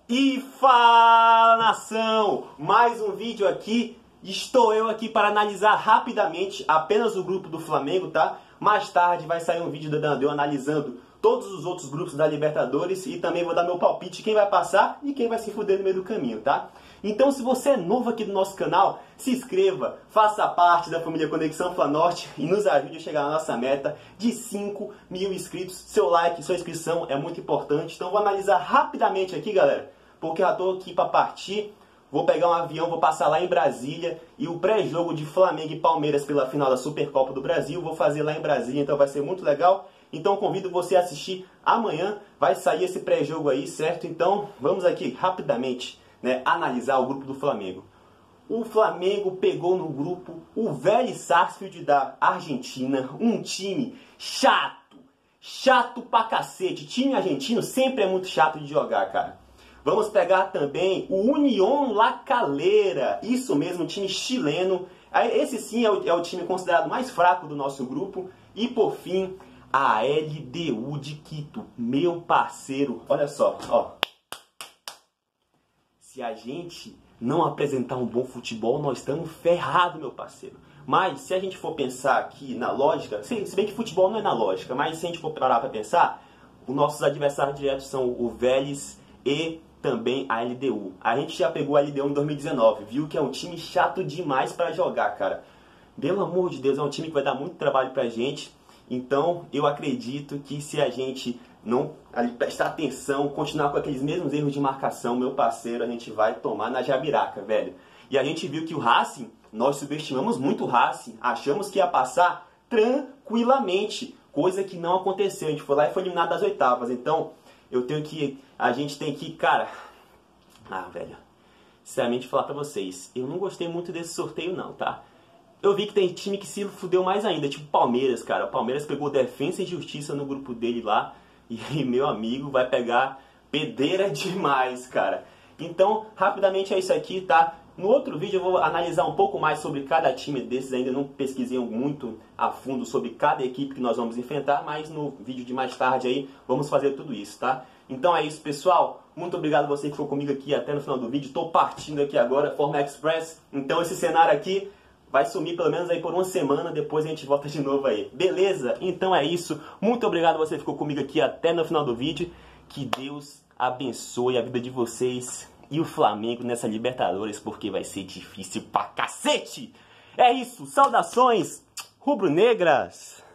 E fala, nação! Mais um vídeo aqui. Estou eu aqui para analisar rapidamente apenas o grupo do Flamengo, tá? Mais tarde vai sair um vídeo da Dandeu analisando todos os outros grupos da Libertadores e também vou dar meu palpite quem vai passar e quem vai se fuder no meio do caminho, tá? Então, se você é novo aqui no nosso canal, se inscreva, faça parte da família Conexão Flanorte e nos ajude a chegar na nossa meta de 5 mil inscritos. Seu like, sua inscrição é muito importante. Então, vou analisar rapidamente aqui, galera, porque já estou aqui para partir. Vou pegar um avião, vou passar lá em Brasília e o pré-jogo de Flamengo e Palmeiras pela final da Supercopa do Brasil vou fazer lá em Brasília, então vai ser muito legal. Então convido você a assistir amanhã, vai sair esse pré-jogo aí, certo? Então vamos aqui rapidamente, né, analisar o grupo do Flamengo. O Flamengo pegou no grupo o Vélez Sarsfield da Argentina, um time chato pra cacete. Time argentino sempre é muito chato de jogar, cara. Vamos pegar também o Unión La Calera, isso mesmo, um time chileno. Esse sim é o time considerado mais fraco do nosso grupo. E por fim, a LDU de Quito, meu parceiro. Olha só, ó. Se a gente não apresentar um bom futebol, nós estamos ferrados, meu parceiro. Mas se a gente for pensar aqui na lógica, se bem que futebol não é na lógica, mas se a gente for parar para pensar, os nossos adversários diretos são o Vélez e também a LDU. A gente já pegou a LDU em 2019, viu que é um time chato demais para jogar, cara. Pelo amor de Deus, é um time que vai dar muito trabalho pra gente. Então, eu acredito que se a gente não prestar atenção, continuar com aqueles mesmos erros de marcação, meu parceiro, a gente vai tomar na jabiraca, velho. E a gente viu que o Racing, nós subestimamos muito o Racing, achamos que ia passar tranquilamente, coisa que não aconteceu. A gente foi lá e foi eliminado das oitavas. Então, a gente tem que, cara... velho, sinceramente falar pra vocês, eu não gostei muito desse sorteio não, tá? Eu vi que tem time que se fudeu mais ainda, tipo Palmeiras, cara. O Palmeiras pegou Defensa e Justiça no grupo dele lá. E meu amigo vai pegar pedeira demais, cara. Então, rapidamente é isso aqui, tá? No outro vídeo eu vou analisar um pouco mais sobre cada time desses. Ainda não pesquisei muito a fundo sobre cada equipe que nós vamos enfrentar. Mas no vídeo de mais tarde aí, vamos fazer tudo isso, tá? Então é isso, pessoal. Muito obrigado a você que ficou comigo aqui até no final do vídeo. Tô partindo aqui agora, Forma Express. Então esse cenário aqui vai sumir pelo menos aí por uma semana, depois a gente volta de novo aí. Beleza? Então é isso. Muito obrigado a você que ficou comigo aqui até no final do vídeo. Que Deus abençoe a vida de vocês e o Flamengo nessa Libertadores, porque vai ser difícil pra cacete. É isso. Saudações rubro-negras.